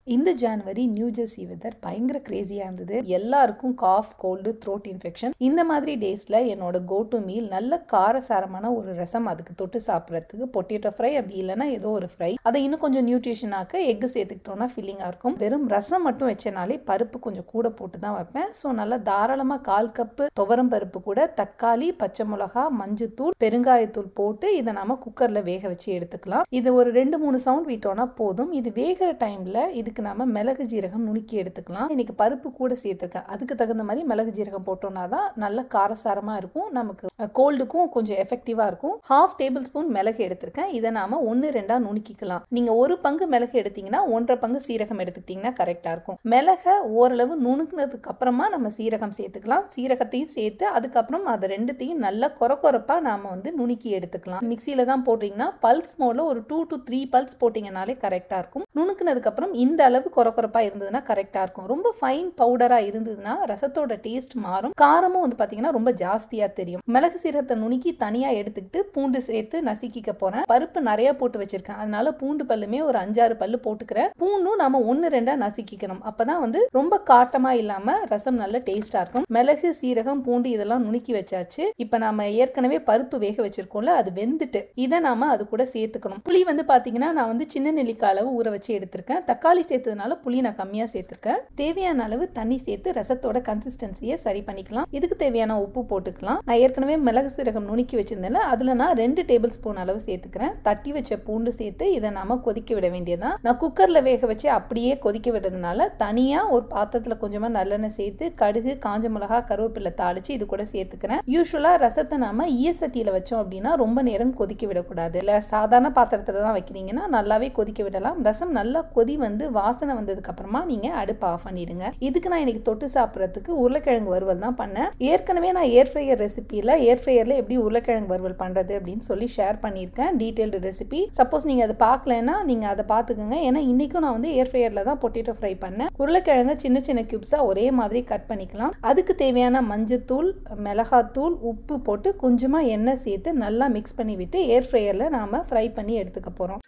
இந்த ஜனவரி New Jersey weather பயங்கர கிரேசியா இருந்தது. எல்லாருக்கும் காஃப், கோல்டு, த்ரோட் இன்ஃபெக்ஷன். இந்த மாதிரி டேஸ்ல என்னோட கோ டு மீல் நல்ல காரசாரமான ஒரு ரசம், அதுக்கு தொட்டு சாப்பிட்றதுக்கு பொட்டேட்டோ ஃப்ரை, அப்படி இல்லைன்னா ஏதோ ஒரு ஃப்ரை. அதை இன்னும் கொஞ்சம் நியூட்ரிஷனாக்க எக்கு சேர்த்துக்கிட்டோம்னா ஃபில்லிங்கா இருக்கும். வெறும் ரசம் மட்டும் வச்சனாலே பருப்பு கொஞ்சம் கூட போட்டு தான் வைப்பேன். ஸோ நல்லா தாராளமாக 1/4 கப்பு துவரம் பருப்பு கூட தக்காளி, பச்சை மிளகா, மஞ்சத்தூள், பெருங்காயத்தூள் போட்டு இதை நாம குக்கர்ல வேக வச்சு எடுத்துக்கலாம். இது ஒரு 2-3 சவுண்ட் விட்டோம்னா போதும். இது வேகிற டைம்ல இதுக்கு நாம மிளகு ஜீரகம் நுணுக்கி எடுத்துக்கலாம். இன்னைக்கு பருப்பு கூட சேர்த்துருக்கேன். அதுக்கு தகுந்த மாதிரி மிளகு ஜீரகம் போட்டோம்னா தான் நல்ல காரசாரமா இருக்கும். நமக்கு கோல்டுக்கும் கொஞ்சம் எஃபெக்டிவா இருக்கும். 1/2 டேபிள் ஸ்பூன் மிளகு எடுத்திருக்கேன். இதை நாம 1-2 நுணுக்கிக்கலாம். நீங்க 1 பங்கு மிளகு எடுத்தீங்கன்னா 1/2 பங்கு சீரகம் எடுத்துக்கிட்டீங்கன்னா கரெக்டா இருக்கும். மிளகை ஓரளவு நுணுக்குனதுக்கு அப்புறமா நம்ம சீரகம் சேர்த்துக்கலாம். சீரகத்தையும் சேர்த்து அதுக்கப்புறம் அது ரெண்டுத்தையும் நல்லா கொரப்பா நாம நுணுக்கி எடுத்துக்கலாம். மிக்சியில தான் போடுறீங்கன்னா பல்ஸ் மோட்ல ஒரு 2 to 3 பல்ஸ் போட்டீங்கனாலே கரெக்டா இருக்கும். நுணுக்குனதுக்கு அப்புறம் இந்த அளவு கொரப்பா இருந்ததுன்னா கரெக்டா இருக்கும். ரொம்ப ஃபைன் பவுடரா இருந்ததுன்னா ரசத்தோட டேஸ்ட் மாறும். காரமும் பாத்தீங்கன்னா ரொம்ப ஜாஸ்தியா தெரியும். மிளகு சீரகத்தை நுணுக்கி தனியா எடுத்துக்கிட்டு பூண்டு சேர்த்து நசுக்கிக்க போறேன். பருப்பு நிறைய போட்டு வச்சிருக்கேன். அதனால பூண்டு பல்லுமே ஒரு 5-6 பல்லு போட்டுக்கிறேன். பூண்டும் நாம 1-2 நசுக்கிக்கணும். அப்பதான் ரொம்ப காட்டமா இல்லாம ரசம் நல்ல டேஸ்டா இருக்கும். மிளகு, சீரகம், பூண்டு இதெல்லாம் நுணுக்கி வச்சாச்சு. இப்ப நாம ஏற்கனவே பருப்பு வேக வச்சிருக்கோம்ல, அது வெந்துட்டு இதை நாம அது கூட சேர்த்துக்கணும். புளி பாத்தீங்கன்னா நான் சின்ன நெல்லிக்காய் அளவு ஊற வச்சு எடுத்திருக்கேன். தக்காளி சேர்த்ததுனால புளி நான் கம்மியா சேர்த்திருக்கேன். தேவையான அளவு தண்ணி சேர்த்து ரசத்தோட கன்சிஸ்டன்சியை சரி பண்ணிக்கலாம். இதுக்கு தேவையான உப்பு போட்டுக்கலாம். நான் ஏற்கனவே மிளகு சீரகம் நுணுக்கி வச்சிருந்தேன். அதுல நான் 2 டேபிள் ஸ்பூன் அளவு சேர்த்துக்கிறேன். தட்டி வச்ச பூண்டு சேர்த்து இதை நாம கொதிக்க விட வேண்டியதான். நான் குக்கர்ல வேக வச்சு அப்படியே கொதிக்க விடுறதுனால தனியா ஒரு பாத்திரத்துல கொஞ்சமா நல்லெண்ணெய் சேர்த்து கடுகு, காஞ்ச மிளகா, கருவேப்பிலை தாளிச்சு இது கூட சேர்த்துக்கிறேன். யூஸ்வலா ரசத்தை நாம ஈயசட்டியில வச்சோம் அப்படின்னா ரொம்ப நேரம் கொதிக்க விடக்கூடாது. இல்ல சாதாரண பாத்திரத்துல தான் வைக்கிறீங்கன்னா நல்லாவே கொதிக்க விடலாம். ரசம் நல்லா கொதி வாசனை வந்ததுக்கு அப்புறமா நீங்க அடுப்பு ஆஃப் பண்ணிடுங்க. இதுக்கு நான் இன்னைக்கு தொட்டு சாப்பிட்றதுக்கு உருளைக்கிழங்கு வறுவல் தான் பண்ணேன். ஏற்கனவே நான் ஏர் ஃப்ரையர் ரெசிபியில எப்படி உருளைக்கிழங்கு வறுவல் பண்றது அப்படின்னு சொல்லி ஷேர் பண்ணியிருக்கேன். Detailed recipe. சப்போஸ் நீங்க அதை பார்க்கலன்னா நீங்க அதை பார்த்துக்கோங்க. ஏன்னா இன்னைக்கும் நான் ஏர் ஃப்ரையர்ல தான் பொட்டேட்டோ ஃப்ரை பண்ணேன். உருளைக்கிழங்கு சின்ன சின்ன கியூப்ஸா ஒரே மாதிரி கட் பண்ணிக்கலாம். அதுக்கு தேவையான மஞ்சத்தூள், மிளகாத்தூள், உப்பு போட்டு கொஞ்சமா எண்ணெய் சேர்த்து நல்லா மிக்ஸ் பண்ணி விட்டு ஏர் ஃப்ரையர்ல நாம ஃப்ரை பண்ணி எடுத்துக்க போறோம்.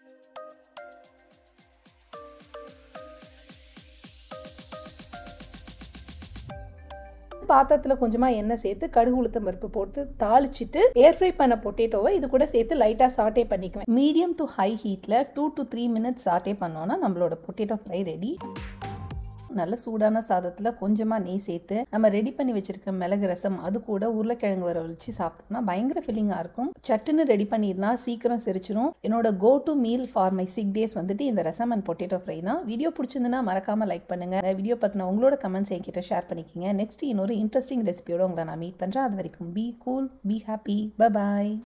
பாத்திரத்துல கொஞ்சமா எண்ணெய் சேர்த்து கடுகு, உளுத்தம் பருப்பு போட்டு தாளிச்சிட்டு ஏர் ஃப்ரை பண்ண பொட்டேட்டோவை இது கூட சேர்த்து லைட்டா சாட்டே பண்ணிக்குவேன். மீடியம் டு ஹை ஹீட்ல 2 to 3 மினிட்ஸ் சாட்டே பண்ணோம்னா நம்மளோட பொட்டேட்டோ ஃப்ரை ரெடி. நல்ல சூடான சாதத்துல கொஞ்சமா நெய் சேர்த்து நம்ம ரெடி பண்ணி வச்சிருக்க மிளகு ரசம் அது கூட உருளைக்கிழங்கு வர வச்சு சாப்பிட்டோம்னா பயங்கர ஃபில்லிங்கா இருக்கும். சட்டுன்னு ரெடி பண்ணிடலாம், சீக்கிரம் செரிச்சிரும். என்னோட go to meal for my sick days இந்த ரசம் அண்ட் பொட்டேட்டோ ஃப்ரை தான். வீடியோ பிடிச்சிருந்ததுன்னா மறக்காம லைக் பண்ணுங்க. வீடியோ பத்தின உங்களோட கமெண்ட்ஸ் என்கிட்ட ஷேர் பண்ணிக்கங்க. நெக்ஸ்ட் இன்னொரு இன்ட்ரெஸ்டிங் ரெசிபியோட உங்களை நான் மீட் பண்றேன். அது வரைக்கும் be cool, be happy, bye bye.